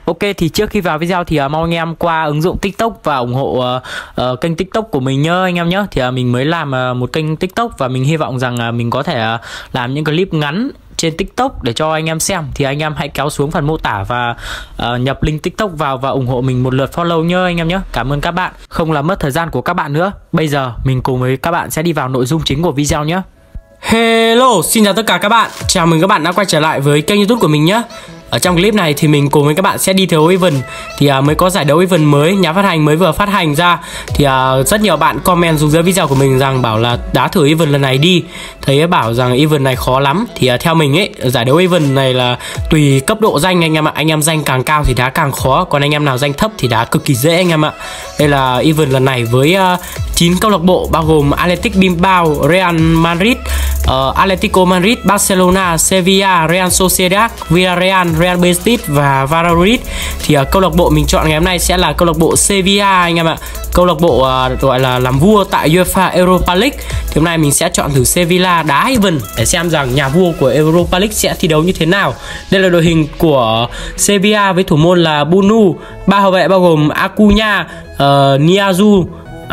Ok, thì trước khi vào video thì mong anh em qua ứng dụng TikTok và ủng hộ kênh TikTok của mình nhớ anh em nhé. Thì mình mới làm một kênh TikTok và mình hy vọng rằng mình có thể làm những clip ngắn trên TikTok để cho anh em xem. Thì anh em hãy kéo xuống phần mô tả và nhập link TikTok vào và ủng hộ mình một lượt follow nhớ anh em nhé. Cảm ơn các bạn. Không làm mất thời gian của các bạn nữa. Bây giờ mình cùng với các bạn sẽ đi vào nội dung chính của video nhé. Hello, xin chào tất cả các bạn. Chào mừng các bạn đã quay trở lại với kênh YouTube của mình nhé. Ở trong clip này thì mình cùng với các bạn sẽ đi theo event. Thì mới có giải đấu event mới, nhà phát hành mới vừa phát hành ra. Thì rất nhiều bạn comment xuống dưới video của mình rằng bảo là đá thử event lần này đi. Thấy bảo rằng event này khó lắm. Thì theo mình ấy, giải đấu event này là tùy cấp độ danh anh em ạ. Anh em danh càng cao thì đá càng khó. Còn anh em nào danh thấp thì đá cực kỳ dễ anh em ạ. Đây là event lần này với 9 câu lạc bộ bao gồm Athletic Bilbao, Real Madrid, Atletico Madrid, Barcelona, Sevilla, Real Sociedad, Villarreal, Real Betis và Valladolid. Thì câu lạc bộ mình chọn ngày hôm nay sẽ là câu lạc bộ Sevilla anh em ạ. Câu lạc bộ gọi là làm vua tại UEFA Europa League. Thì hôm nay mình sẽ chọn thử Sevilla đá event để xem rằng nhà vua của Europa League sẽ thi đấu như thế nào. Đây là đội hình của Sevilla với thủ môn là Bunu, ba hậu vệ bao gồm Acuna, Niazu,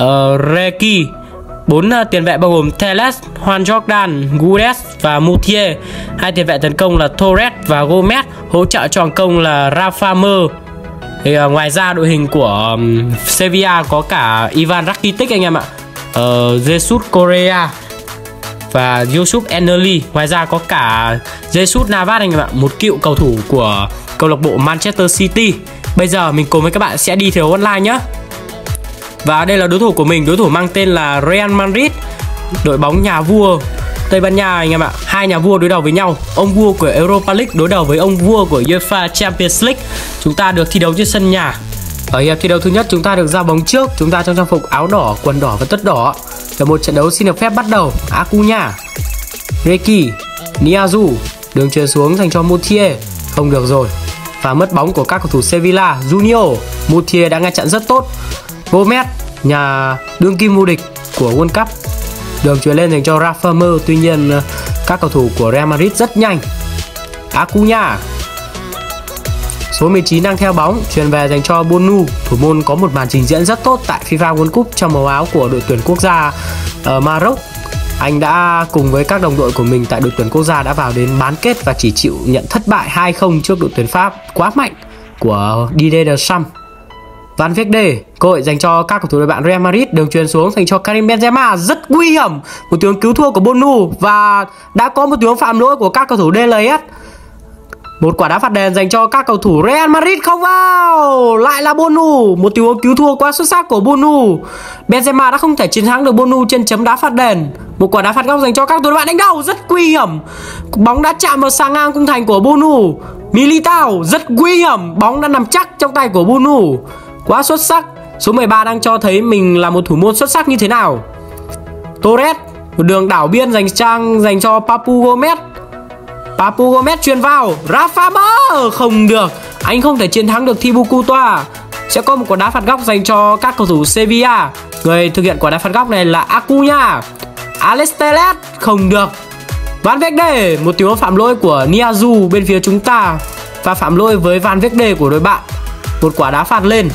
Reki. 4 tiền vệ bao gồm Teles, Juan Jordan, Guedes và Moutier. 2 tiền vệ tấn công là Torres và Gomez. Hỗ trợ tròn công là Rafa Mer. Thì ngoài ra đội hình của Sevilla có cả Ivan Rakitic anh em ạ, Jesus Correa và Yusuf Ennerli. Ngoài ra có cả Jesus Navas anh em ạ, một cựu cầu thủ của câu lạc bộ Manchester City. Bây giờ mình cùng với các bạn sẽ đi theo online nhé. Và đây là đối thủ của mình, đối thủ mang tên là Real Madrid, đội bóng nhà vua Tây Ban Nha anh em ạ. Hai nhà vua đối đầu với nhau, ông vua của Europa League đối đầu với ông vua của UEFA Champions League. Chúng ta được thi đấu trên sân nhà. Ở hiệp thi đấu thứ nhất chúng ta được ra bóng trước, chúng ta trong trang phục áo đỏ, quần đỏ và tất đỏ. Và một trận đấu xin được phép bắt đầu. Acuna, Reki, Niazu, đường chuyền xuống dành cho Moutier, không được rồi. Và mất bóng của các cầu thủ Sevilla. Junior, Moutier đã ngăn chặn rất tốt. Gomez, nhà đương kim vô địch của World Cup, đường chuyền lên dành cho Rafa Mer. Tuy nhiên các cầu thủ của Real Madrid rất nhanh. Acuna, số 19 đang theo bóng, chuyền về dành cho Bunu. Thủ môn có một màn trình diễn rất tốt tại FIFA World Cup trong màu áo của đội tuyển quốc gia Maroc. Anh đã cùng với các đồng đội của mình tại đội tuyển quốc gia đã vào đến bán kết và chỉ chịu nhận thất bại 2-0 trước đội tuyển Pháp quá mạnh của Didier Deschamps. Van Verde, cơ hội dành cho các cầu thủ đội bạn Real Madrid, đường chuyền xuống dành cho Karim Benzema, rất nguy hiểm. Một tiếng cứu thua của Bonu và đã có một tiếng phạm lỗi của các cầu thủ DLS. Một quả đá phạt đền dành cho các cầu thủ Real Madrid không vào. Lại là Bonu, một tiếng cứu thua quá xuất sắc của Bonu. Benzema đã không thể chiến thắng được Bonu trên chấm đá phạt đền. Một quả đá phạt góc dành cho các cầu thủ đội bạn đánh đầu, rất nguy hiểm. Bóng đã chạm vào xà ngang khung thành của Bonu. Militao, rất nguy hiểm, bóng đã nằm chắc trong tay của Bonu. Quá xuất sắc. Số 13 đang cho thấy mình là một thủ môn xuất sắc như thế nào. Torres, một đường đảo biên dành cho Papu Gomez. Papu Gomez chuyền vào Rafa Mer, không được. Anh không thể chiến thắng được Thibaut Courtois. Sẽ có một quả đá phạt góc dành cho các cầu thủ Sevilla. Người thực hiện quả đá phạt góc này là Acuna. Alex Telles, không được. Van Verde, một tiếng phạm lỗi của Niazu bên phía chúng ta và phạm lỗi với Van Verde của đội bạn. Một quả đá phạt lên.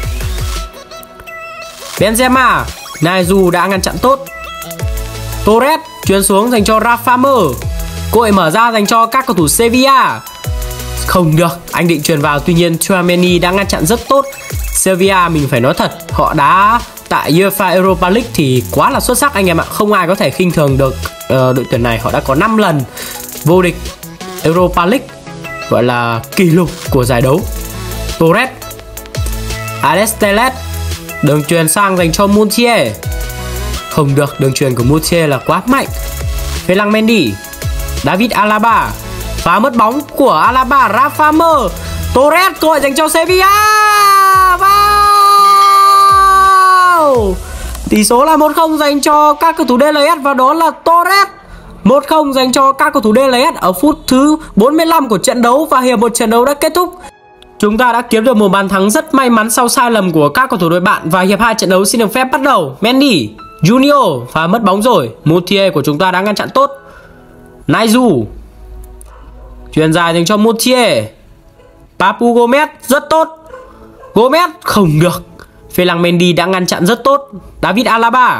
Benzema, Niazu đã ngăn chặn tốt. Torres chuyền xuống dành cho Rafa Mer. Cơ hội mở ra dành cho các cầu thủ Sevilla. Không được, anh định chuyền vào, tuy nhiên Tchouaméni đã ngăn chặn rất tốt. Sevilla mình phải nói thật, họ đá tại UEFA Europa League thì quá là xuất sắc anh em ạ. Không ai có thể khinh thường được đội tuyển này. Họ đã có 5 lần vô địch Europa League, gọi là kỷ lục của giải đấu. Torres, Alex Telles, đường chuyền sang dành cho Moutier, không được, đường chuyền của Moutier là quá mạnh. Ferland Mendy, David Alaba, và mất bóng của Alaba. Rafa Mer, Torres, cơ hội dành cho Sevilla. Wow! Tỷ số là 1-0 dành cho các cầu thủ DLS và đó là Torres. 1-0 dành cho các cầu thủ DLS ở phút thứ 45 của trận đấu và hiệp một trận đấu đã kết thúc. Chúng ta đã kiếm được một bàn thắng rất may mắn sau sai lầm của các cầu thủ đội bạn và hiệp 2 trận đấu xin được phép bắt đầu. Mendy, Junior và mất bóng rồi. Moutier của chúng ta đã ngăn chặn tốt. Niazu, chuyền dài dành cho Moutier. Papu Gomez rất tốt. Gomez không được. Ferland Mendy đã ngăn chặn rất tốt. David Alaba.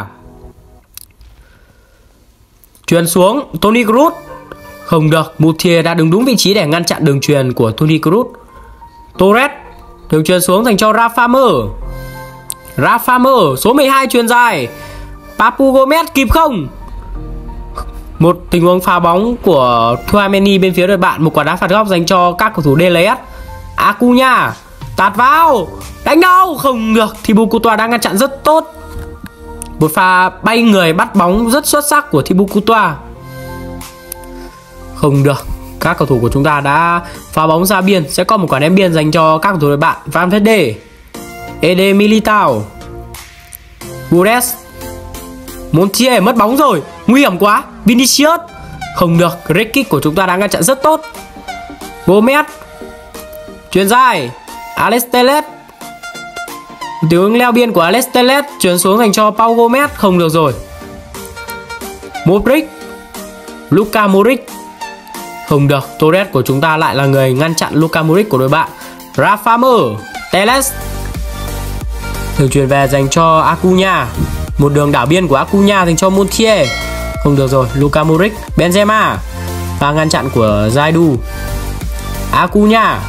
Chuyền xuống Toni Kroos. Không được. Moutier đã đứng đúng vị trí để ngăn chặn đường chuyền của Toni Kroos. Torres. Đường chuyền xuống dành cho Rafa Mer. Rafa Mer số 12 chuyền dài. Papu Gomez kịp không? Một tình huống phá bóng của Tchouaméni bên phía đội bạn. Một quả đá phạt góc dành cho các cầu thủ DLS. Acuna tạt vào, đánh đâu không được. Thibaut Courtois đang ngăn chặn rất tốt. Một pha bay người bắt bóng rất xuất sắc của Thibaut Courtois. Không được. Các cầu thủ của chúng ta đã phá bóng ra biên. Sẽ có một quả ném biên dành cho các cầu thủ đội bạn. Valverde, Eder Militao, Gures. Montiel mất bóng rồi, nguy hiểm quá. Vinicius không được. Great kick của chúng ta đã ngăn chặn rất tốt. Gomez chuyền dài. Alex Telles. Tình huống leo biên của Alex Telles chuyền xuống dành cho Pau Gomez. Không được rồi. Modric, Luka Modric. Không được. Torres của chúng ta lại là người ngăn chặn Luka Modric của đội bạn. Rafa Mer, Telles. Đường chuyền về dành cho Acuna. Một đường đảo biên của Acuna dành cho Montiel. Không được rồi. Luka Modric, Benzema. Và ngăn chặn của Zaidu. Acuna.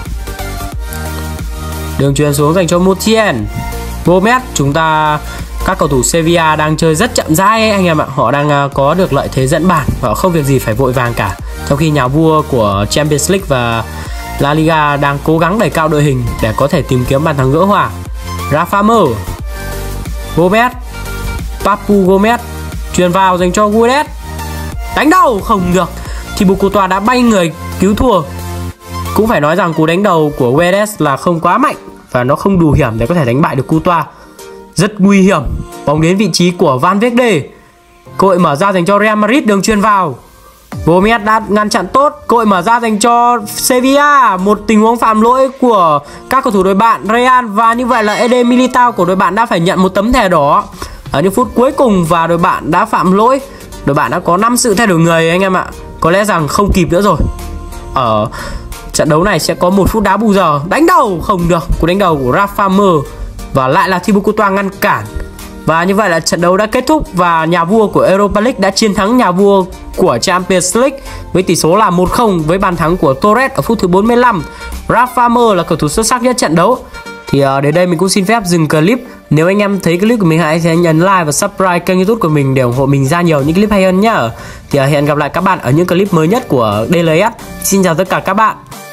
Đường chuyền xuống dành cho Montiel. Gomez. Chúng ta, các cầu thủ Sevilla đang chơi rất chậm rãi anh em ạ. Họ đang có được lợi thế dẫn bàn. Họ không việc gì phải vội vàng cả. Trong khi nhà vua của Champions League và La Liga đang cố gắng đẩy cao đội hình để có thể tìm kiếm bàn thắng gỡ hòa. Rafa Mer, Gomez, Papu Gomez. Chuyền vào dành cho Guedes. Đánh đầu không được. Thibaut Courtois đã bay người cứu thua. Cũng phải nói rằng cú đánh đầu của Guedes là không quá mạnh và nó không đủ hiểm để có thể đánh bại được Courtois. Rất nguy hiểm. Bóng đến vị trí của Valverde. Cơ hội mở ra dành cho Real Madrid. Đường chuyền vào. Gomez đã ngăn chặn tốt. Cơ hội mở ra dành cho Sevilla. Một tình huống phạm lỗi của các cầu thủ đội bạn Real. Và như vậy là Eder Militao của đội bạn đã phải nhận một tấm thẻ đỏ ở những phút cuối cùng. Và đội bạn đã phạm lỗi. Đội bạn đã có 5 sự thay đổi người anh em ạ. Có lẽ rằng không kịp nữa rồi. Ở trận đấu này sẽ có 1 phút đá bù giờ. Đánh đầu không được. Cú đánh đầu của Rafa Mer. Và lại là Thibaut Courtois ngăn cản. Và như vậy là trận đấu đã kết thúc. Và nhà vua của Europa League đã chiến thắng nhà vua của Champions League với tỷ số là 1-0 với bàn thắng của Torres ở phút thứ 45. Rafa Mer là cầu thủ xuất sắc nhất trận đấu. Thì đến đây mình cũng xin phép dừng clip. Nếu anh em thấy clip của mình hãy nhấn like và subscribe kênh YouTube của mình để ủng hộ mình ra nhiều những clip hay hơn nhá. Thì hẹn gặp lại các bạn ở những clip mới nhất của DLS. Xin chào tất cả các bạn.